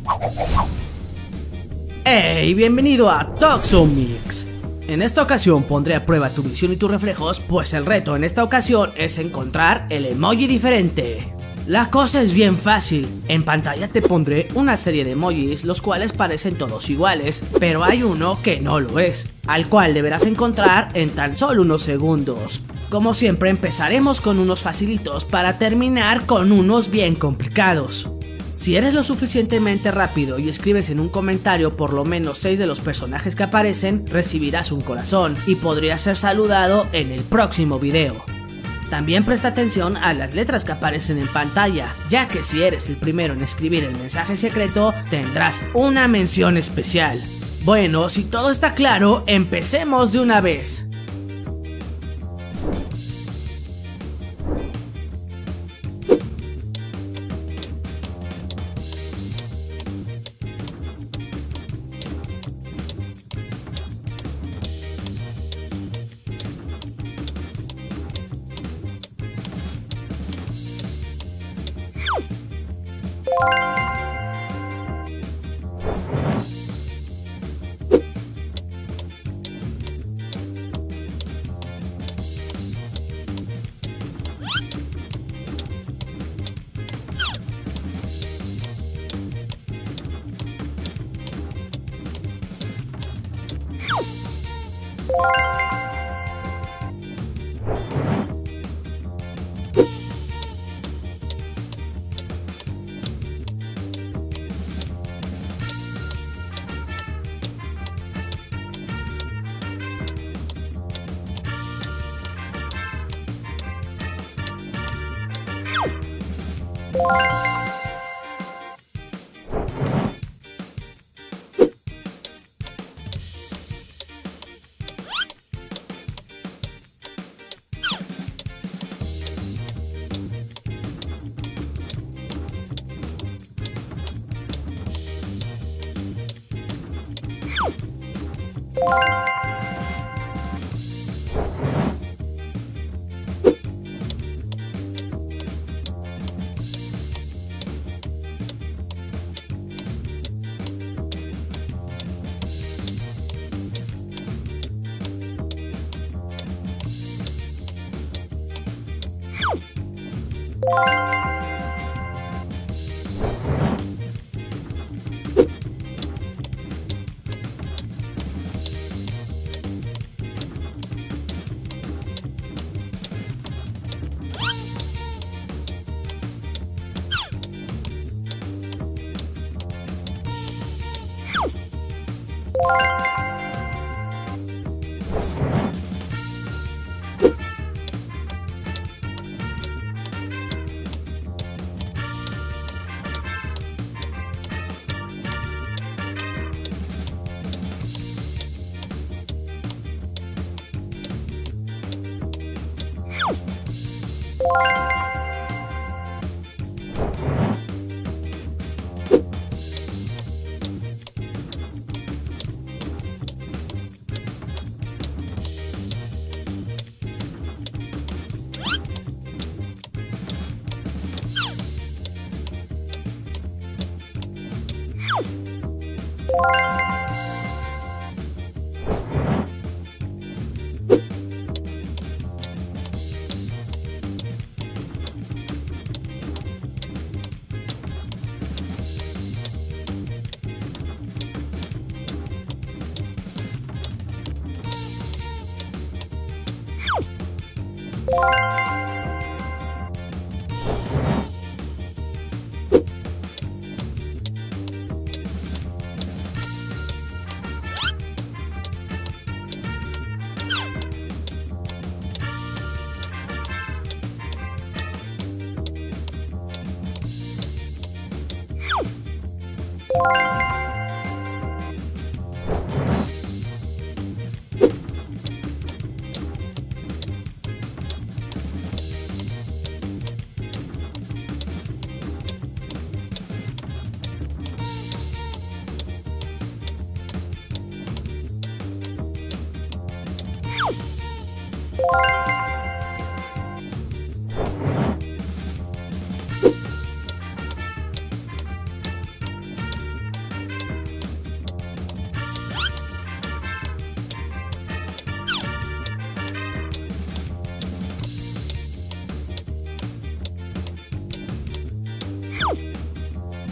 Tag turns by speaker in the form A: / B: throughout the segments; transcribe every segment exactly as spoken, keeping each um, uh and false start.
A: ¡Hey! Bienvenido a Toxomix. En esta ocasión pondré a prueba tu visión y tus reflejos, pues el reto en esta ocasión es encontrar el emoji diferente. La cosa es bien fácil, en pantalla te pondré una serie de emojis los cuales parecen todos iguales, pero hay uno que no lo es, al cual deberás encontrar en tan solo unos segundos. Como siempre empezaremos con unos facilitos para terminar con unos bien complicados. Si eres lo suficientemente rápido y escribes en un comentario por lo menos seis de los personajes que aparecen, recibirás un corazón y podrías ser saludado en el próximo video. También presta atención a las letras que aparecen en pantalla, ya que si eres el primero en escribir el mensaje secreto, tendrás una mención especial. Bueno, si todo está claro, empecemos de una vez.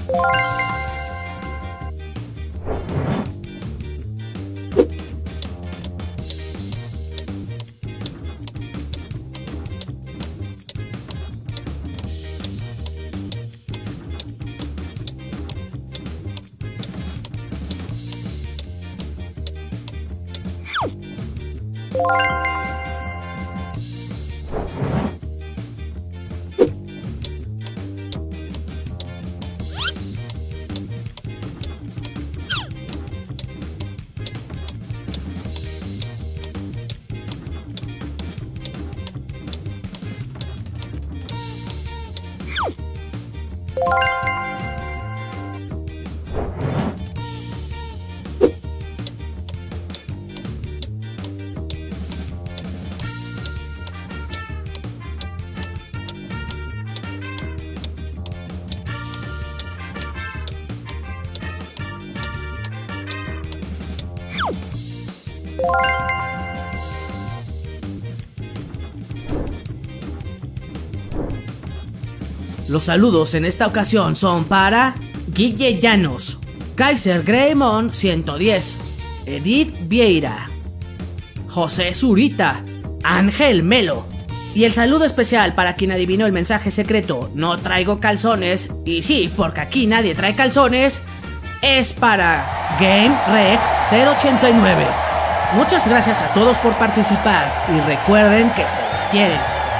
A: Los saludos en esta ocasión son para Guille Llanos, Kaiser Greymon ciento diez, Edith Vieira, José Zurita, Ángel Melo. Y el saludo especial para quien adivinó el mensaje secreto "no traigo calzones", y sí, porque aquí nadie trae calzones, es para Game Rex cero ochenta y nueve. Muchas gracias a todos por participar y recuerden que se les quiere.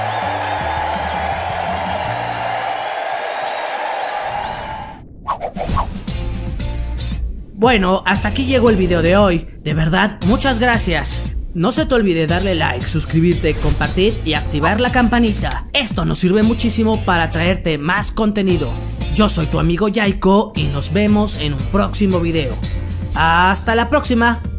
A: Bueno, hasta aquí llegó el video de hoy. De verdad, muchas gracias. No se te olvide darle like, suscribirte, compartir y activar la campanita. Esto nos sirve muchísimo para traerte más contenido. Yo soy tu amigo Yaiko y nos vemos en un próximo video. ¡Hasta la próxima!